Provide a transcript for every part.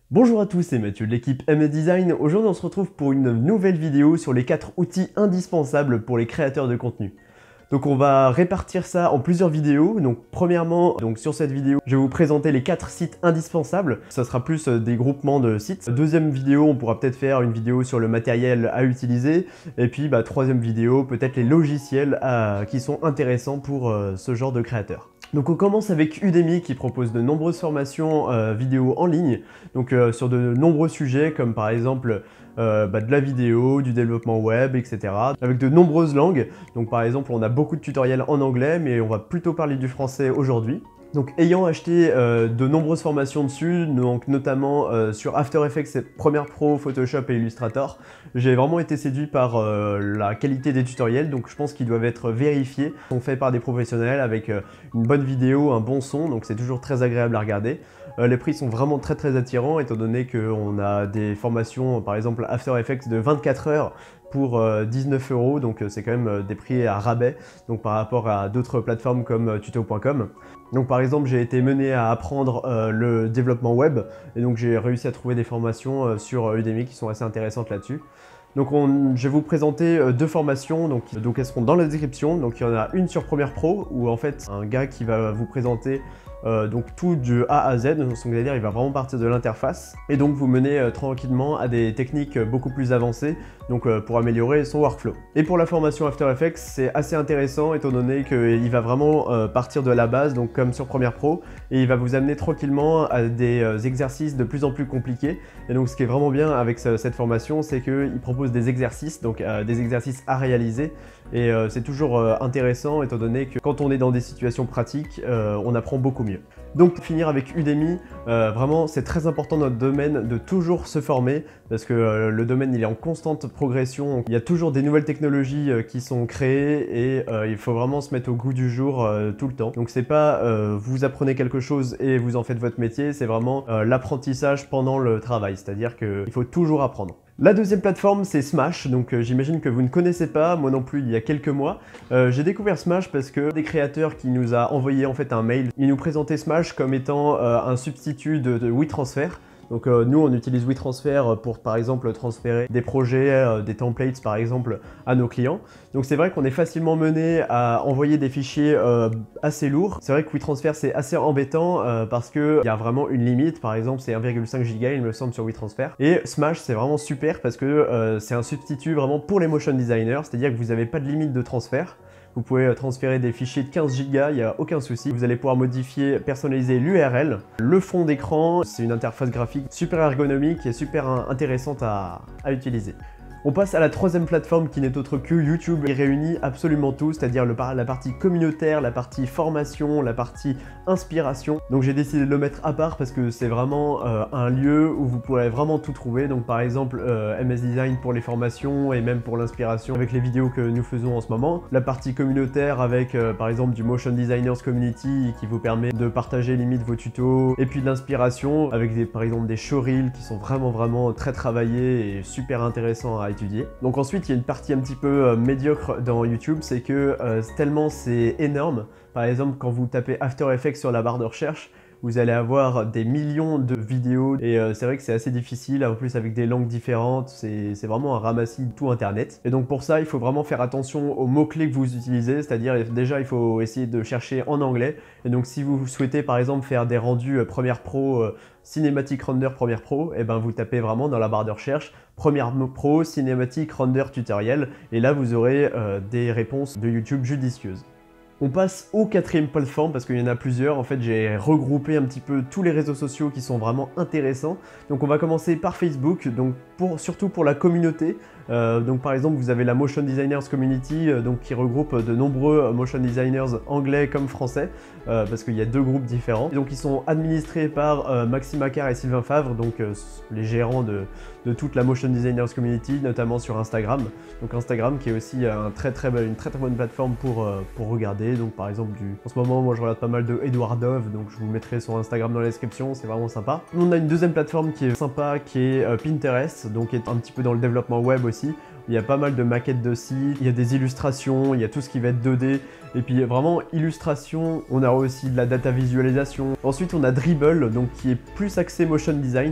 Bonjour à tous, c'est Mathieu de l'équipe MS Design. Aujourd'hui on se retrouve pour une nouvelle vidéo sur les 4 outils indispensables pour les créateurs de contenu. Donc on va répartir ça en plusieurs vidéos. Donc premièrement, sur cette vidéo, je vais vous présenter les 4 sites indispensables. Ça sera plus des groupements de sites. Deuxième vidéo, on pourra peut-être faire une vidéo sur le matériel à utiliser. Et puis troisième vidéo, peut-être les logiciels qui sont intéressants pour ce genre de créateurs. Donc on commence avec Udemy qui propose de nombreuses formations vidéo en ligne, donc sur de nombreux sujets comme par exemple de la vidéo, du développement web, etc. Avec de nombreuses langues, donc par exemple on a beaucoup de tutoriels en anglais mais on va plutôt parler du français aujourd'hui. Donc ayant acheté de nombreuses formations dessus, donc notamment sur After Effects, Premiere Pro, Photoshop et Illustrator, j'ai vraiment été séduit par la qualité des tutoriels, donc je pense qu'ils doivent être vérifiés. Ils sont faits par des professionnels avec une bonne vidéo, un bon son, donc c'est toujours très agréable à regarder. Les prix sont vraiment très attirants étant donné qu'on a des formations, par exemple After Effects de 24 heures pour 19 €, donc c'est quand même des prix à rabais donc par rapport à d'autres plateformes comme tuto.com. Donc par exemple j'ai été mené à apprendre le développement web et donc j'ai réussi à trouver des formations sur Udemy qui sont assez intéressantes là-dessus. Donc je vais vous présenter deux formations, donc elles seront dans la description. Donc il y en a une sur Premiere Pro où en fait un gars qui va vous présenter donc tout de A à Z, donc c'est-à-dire il va vraiment partir de l'interface et donc vous mener tranquillement à des techniques beaucoup plus avancées donc pour améliorer son workflow. Et pour la formation After Effects, c'est assez intéressant étant donné qu'il va vraiment partir de la base, donc comme sur Premiere Pro, et il va vous amener tranquillement à des exercices de plus en plus compliqués. Et donc ce qui est vraiment bien avec cette formation, c'est qu'il propose des exercices, donc des exercices à réaliser, et c'est toujours intéressant étant donné que quand on est dans des situations pratiques, on apprend beaucoup mieux. Donc pour finir avec Udemy, vraiment c'est très important dans notre domaine de toujours se former parce que le domaine il est en constante progression, il y a toujours des nouvelles technologies qui sont créées et il faut vraiment se mettre au goût du jour tout le temps. Donc c'est pas vous apprenez quelque chose et vous en faites votre métier, c'est vraiment l'apprentissage pendant le travail, c'est-à-dire qu'il faut toujours apprendre. La deuxième plateforme c'est Smash, donc j'imagine que vous ne connaissez pas, moi non plus il y a quelques mois. J'ai découvert Smash parce que des créateurs qui nous a envoyé en fait un mail, ils nous présentaient Smash comme étant un substitut de WeTransfer. Donc nous on utilise WeTransfer pour par exemple transférer des projets, des templates par exemple à nos clients. Donc c'est vrai qu'on est facilement mené à envoyer des fichiers assez lourds. C'est vrai que WeTransfer c'est assez embêtant parce qu'il y a vraiment une limite, par exemple c'est 1,5 Go il me semble sur WeTransfer. Et Smash c'est vraiment super parce que c'est un substitut vraiment pour les motion designers, c'est-à-dire que vous n'avez pas de limite de transfert. Vous pouvez transférer des fichiers de 15 Go, il n'y a aucun souci. Vous allez pouvoir modifier, personnaliser l'URL. Le fond d'écran, c'est une interface graphique super ergonomique et super intéressante à utiliser. On passe à la troisième plateforme qui n'est autre que YouTube. Il réunit absolument tout, c'est-à-dire la partie communautaire, la partie formation, la partie inspiration. Donc j'ai décidé de le mettre à part parce que c'est vraiment un lieu où vous pourrez vraiment tout trouver. Donc par exemple MS Design pour les formations et même pour l'inspiration avec les vidéos que nous faisons en ce moment. La partie communautaire avec par exemple du Motion Designers Community qui vous permet de partager limite vos tutos. Et puis de l'inspiration avec par exemple des showreels qui sont vraiment très travaillés et super intéressants à étudier. Donc ensuite il y a une partie un petit peu médiocre dans YouTube, c'est que tellement c'est énorme, par exemple quand vous tapez After Effects sur la barre de recherche, vous allez avoir des millions de vidéos et c'est vrai que c'est assez difficile, en plus avec des langues différentes, c'est vraiment un ramassis de tout internet. Et donc pour ça il faut vraiment faire attention aux mots-clés que vous utilisez, c'est-à-dire déjà il faut essayer de chercher en anglais. Et donc si vous souhaitez par exemple faire des rendus Premiere Pro, Cinematic Render Premiere Pro, et ben vous tapez vraiment dans la barre de recherche Premiere Pro Cinematic Render Tutoriel et là vous aurez des réponses de YouTube judicieuses. On passe aux quatrième plateforme parce qu'il y en a plusieurs. En fait, j'ai regroupé un petit peu tous les réseaux sociaux qui sont vraiment intéressants. Donc on va commencer par Facebook, donc surtout pour la communauté. Donc par exemple, vous avez la Motion Designers Community donc qui regroupe de nombreux motion designers anglais comme français parce qu'il y a deux groupes différents. Et donc ils sont administrés par Maxime Accard et Sylvain Favre, donc les gérants de toute la Motion Designers Community, notamment sur Instagram. Donc Instagram qui est aussi une très bonne plateforme pour regarder. Donc par exemple, en ce moment, moi je regarde pas mal de Edward Dove, donc je vous mettrai son Instagram dans la description, c'est vraiment sympa. On a une deuxième plateforme qui est sympa, qui est Pinterest, donc qui est un petit peu dans le développement web aussi. Il y a pas mal de maquettes de sites, il y a des illustrations, il y a tout ce qui va être 2D, et puis vraiment illustration, on a aussi de la data visualisation. Ensuite on a Dribbble, donc qui est plus axé motion design.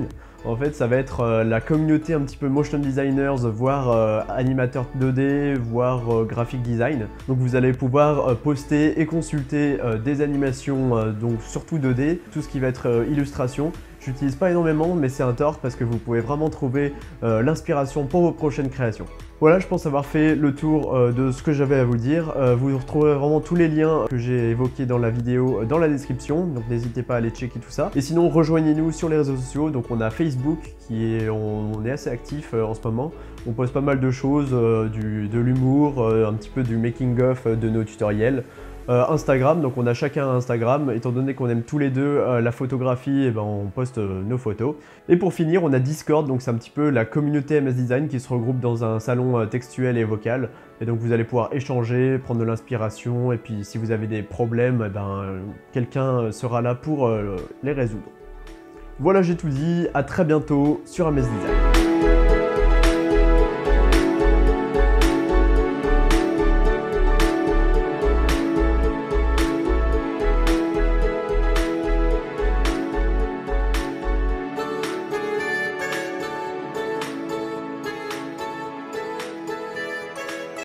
En fait, ça va être la communauté un petit peu motion designers, voire animateurs 2D, voire graphic design. Donc vous allez pouvoir poster et consulter des animations, donc surtout 2D, tout ce qui va être illustration. J'utilise pas énormément, mais c'est un tort parce que vous pouvez vraiment trouver l'inspiration pour vos prochaines créations. Voilà, je pense avoir fait le tour de ce que j'avais à vous dire. Vous retrouverez vraiment tous les liens que j'ai évoqués dans la vidéo dans la description, donc n'hésitez pas à aller checker tout ça. Et sinon, rejoignez-nous sur les réseaux sociaux. Donc on a Facebook, on est assez actif en ce moment. On poste pas mal de choses, de l'humour, un petit peu du making-of de nos tutoriels. Instagram, donc on a chacun un Instagram, étant donné qu'on aime tous les deux la photographie, et ben on poste nos photos. Et pour finir, on a Discord, donc c'est un petit peu la communauté MS Design qui se regroupe dans un salon textuel et vocal. Et donc vous allez pouvoir échanger, prendre de l'inspiration, et puis si vous avez des problèmes, quelqu'un sera là pour les résoudre. Voilà, j'ai tout dit, à très bientôt sur MS Design.